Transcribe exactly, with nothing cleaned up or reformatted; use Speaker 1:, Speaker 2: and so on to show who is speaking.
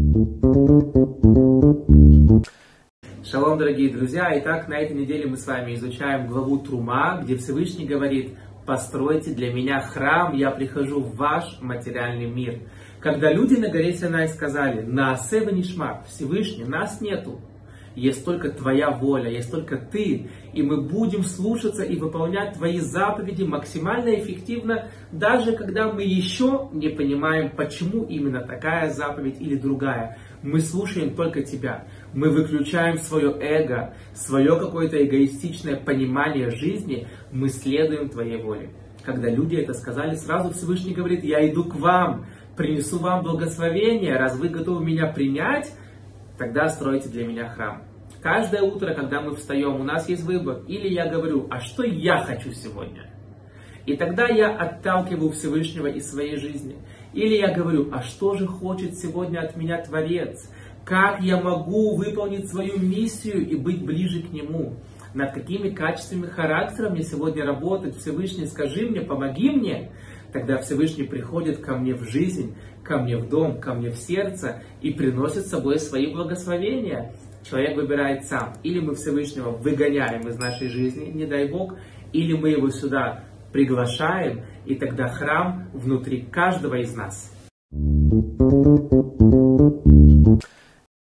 Speaker 1: Шалом, дорогие друзья! Итак, на этой неделе мы с вами изучаем главу Трума, где Всевышний говорит: «Постройте для меня храм, я прихожу в ваш материальный мир». Когда люди на горе Синай сказали: «Наасе венишма», Всевышний, нас нету, есть только Твоя воля, есть только Ты, и мы будем слушаться и выполнять Твои заповеди максимально эффективно, даже когда мы еще не понимаем, почему именно такая заповедь или другая. Мы слушаем только Тебя. Мы выключаем свое эго, свое какое-то эгоистичное понимание жизни, мы следуем Твоей воле. Когда люди это сказали, сразу Всевышний говорит: «Я иду к вам, принесу вам благословение, раз вы готовы меня принять, тогда стройте для меня храм». Каждое утро, когда мы встаем, у нас есть выбор. Или я говорю: «А что я хочу сегодня?» И тогда я отталкиваю Всевышнего из своей жизни. Или я говорю: «А что же хочет сегодня от меня Творец? Как я могу выполнить свою миссию и быть ближе к Нему? Над какими качествами характера мне сегодня работать? Всевышний, скажи мне, помоги мне». Тогда Всевышний приходит ко мне в жизнь, ко мне в дом, ко мне в сердце и приносит с собой свои благословения. Человек выбирает сам. Или мы Всевышнего выгоняем из нашей жизни, не дай Бог, или мы его сюда приглашаем, и тогда храм внутри каждого из нас.